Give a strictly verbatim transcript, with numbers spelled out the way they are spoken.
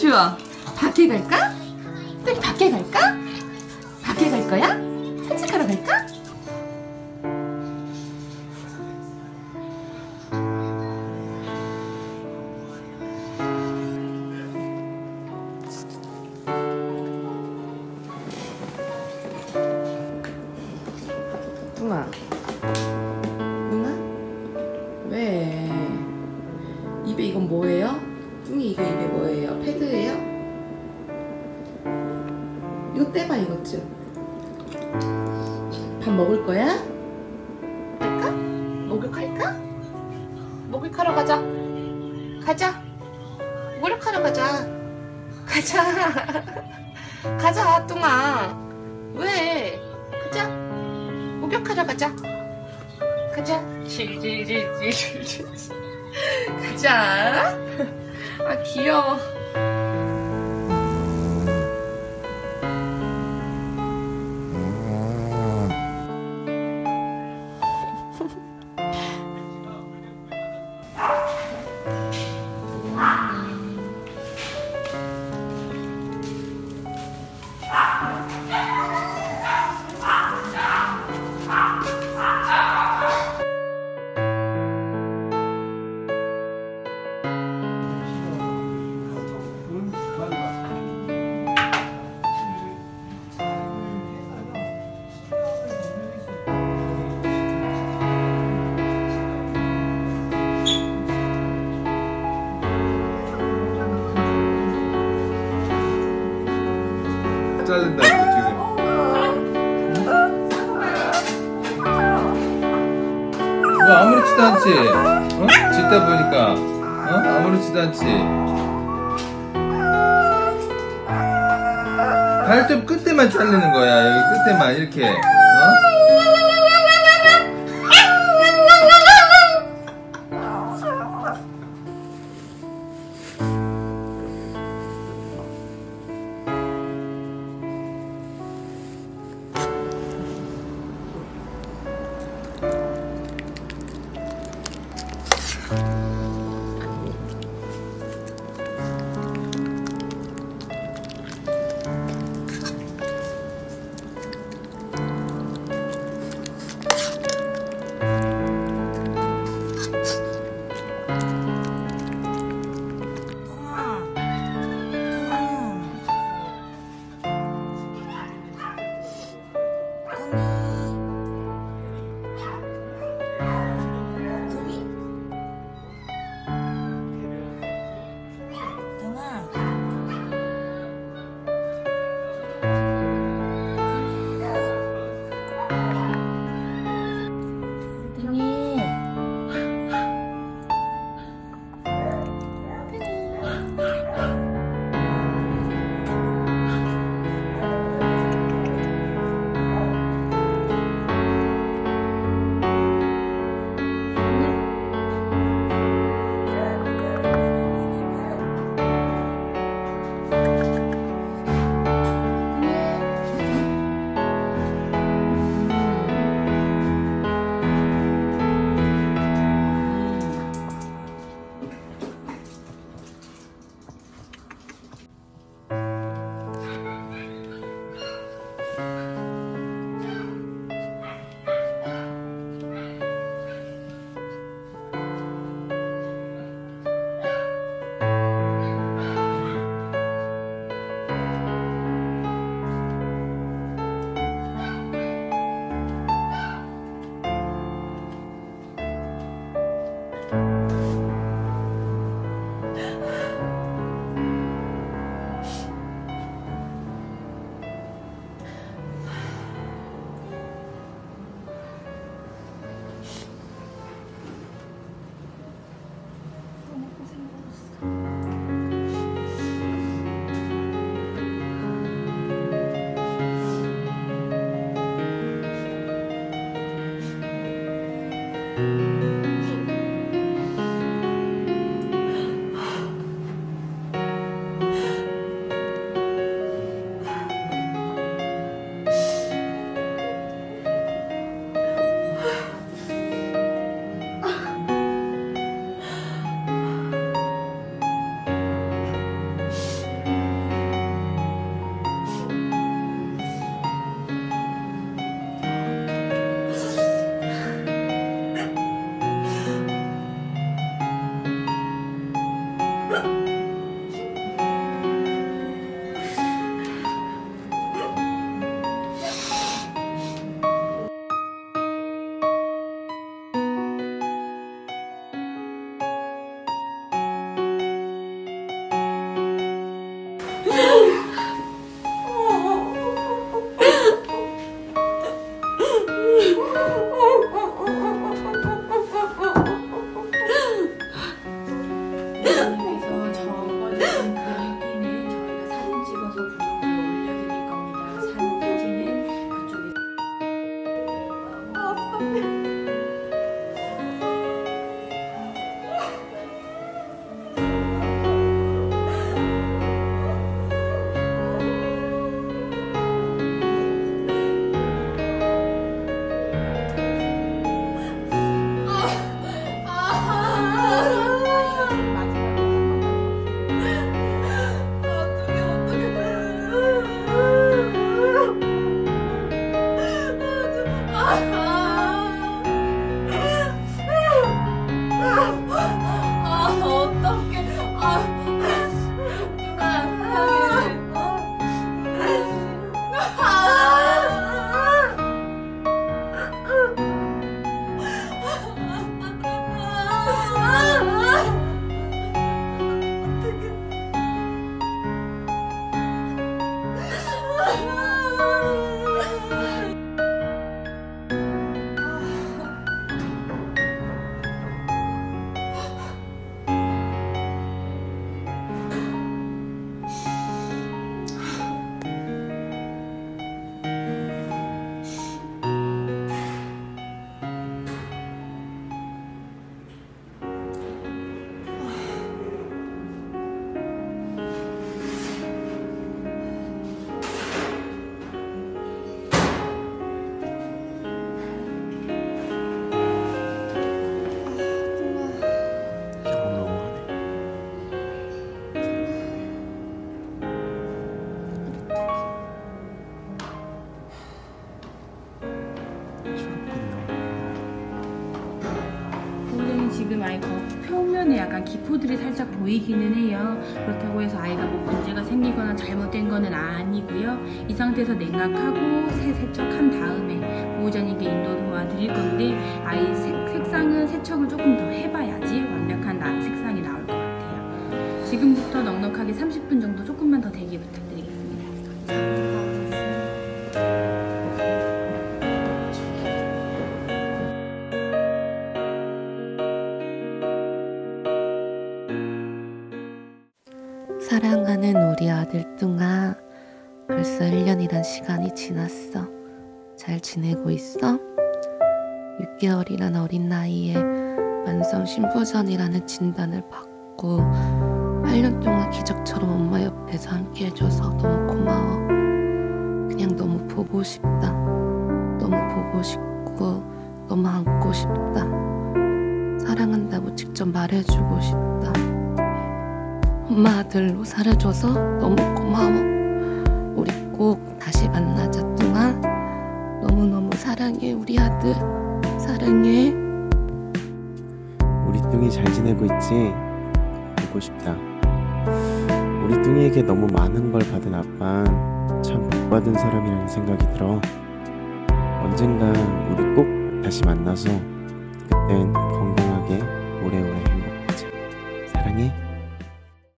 좋아. 밖에 갈까? 우리 밖에 갈까? 밖에 갈 거야? 산책하러 갈까? 뚱아, 뚱아? 왜? 입에 이건 뭐예요? 뚱이 이거 입에 뭐예요? 패드예요? 이거 떼봐 이것 좀. 밥 먹을 거야? 할까? 목욕할까? 목욕하러 가자. 가자. 목욕하러 가자. 가자. 가자 뚱아. 왜? 가자. 목욕하러 가자. 가자. 질질질질질. 가자. 아 귀여워. 자른다고 지금. 뭐 아무렇지도 않지? 어? 짓다 보니까 어? 아무렇지도 않지? 발톱 끝에만 자르는 거야. 여기 끝에만 이렇게. 어? 지금 아이 거 표면에 약간 기포들이 살짝 보이기는 해요. 그렇다고 해서 아이가 뭐 문제가 생기거나 잘못된 거는 아니고요. 이 상태에서 냉각하고 새 세척한 다음에 보호자님께 인도 도와드릴 건데 아이 색, 색상은 세척을 조금 더 해봐야지 완벽한 나, 색상이 나올 것 같아요. 지금부터 넉넉하게 삼십 분 정도 조금만 더 대기 부탁드리겠습니다. 사랑하는 우리 아들 뚱아, 벌써 일 년이란 시간이 지났어. 잘 지내고 있어? 육 개월이란 어린 나이에 만성 신부전이라는 진단을 받고 팔 년 동안 기적처럼 엄마 옆에서 함께 해줘서 너무 고마워. 그냥 너무 보고 싶다. 너무 보고 싶고 너무 안고 싶다. 사랑한다고 직접 말해주고 싶다. 엄마 아들로 살아줘서 너무 고마워. 우리 꼭 다시 만나자 뚱아. 너무너무 사랑해 우리 아들. 사랑해. 우리 뚱이 잘 지내고 있지? 보고 싶다. 우리 뚱이에게 너무 많은 걸 받은 아빠는 참 복받은 사람이라는 생각이 들어. 언젠가 우리 꼭 다시 만나서 그땐